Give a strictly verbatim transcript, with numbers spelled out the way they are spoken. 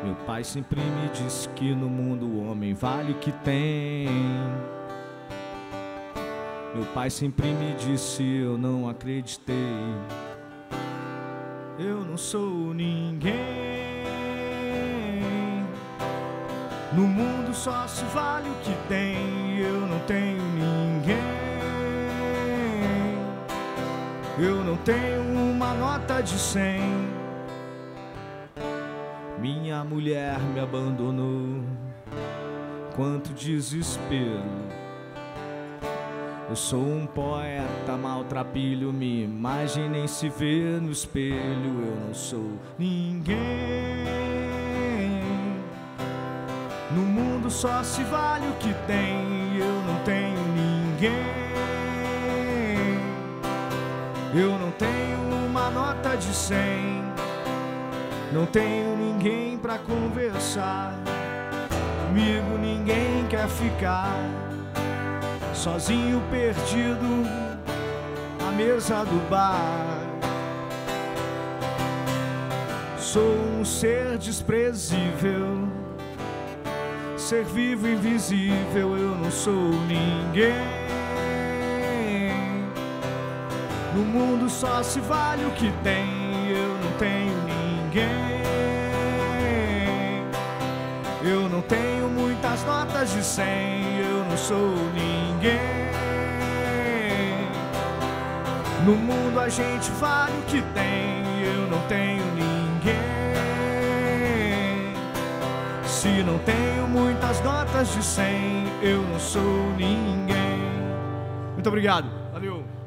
Meu pai sempre me disse que no mundo o homem vale o que tem. Meu pai sempre me disse, eu não acreditei. Eu não sou ninguém. No mundo só se vale o que tem. Eu não tenho ninguém. Eu não tenho uma nota de cem. Minha mulher me abandonou. Quanto desespero. Eu sou um poeta maltrapilho, me imaginei se ver no espelho. Eu não sou ninguém. No mundo só se vale o que tem. Eu não tenho ninguém. Eu não tenho uma nota de cem. Não tenho ninguém pra conversar. Comigo ninguém quer ficar. Sozinho, perdido, à mesa do bar. Sou um ser desprezível, ser vivo invisível. Eu não sou ninguém. No mundo só se vale o que tem. Eu não tenho ninguém. Eu não tenho muitas notas de cem. Eu não sou ninguém. No mundo a gente vale o que tem. Eu não tenho ninguém. Se não tenho muitas notas de cem, eu não sou ninguém. Muito obrigado. Valeu.